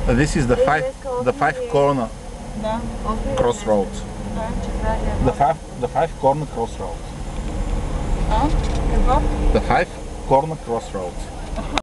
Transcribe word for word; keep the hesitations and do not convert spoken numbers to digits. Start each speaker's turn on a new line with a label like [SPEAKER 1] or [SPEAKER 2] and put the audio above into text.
[SPEAKER 1] Uh, This is the five the five corner
[SPEAKER 2] Да.
[SPEAKER 1] crossroads.
[SPEAKER 2] Да, че трябва
[SPEAKER 1] The five the five corner crossroads.
[SPEAKER 2] А? Какво?
[SPEAKER 1] The five corner crossroads.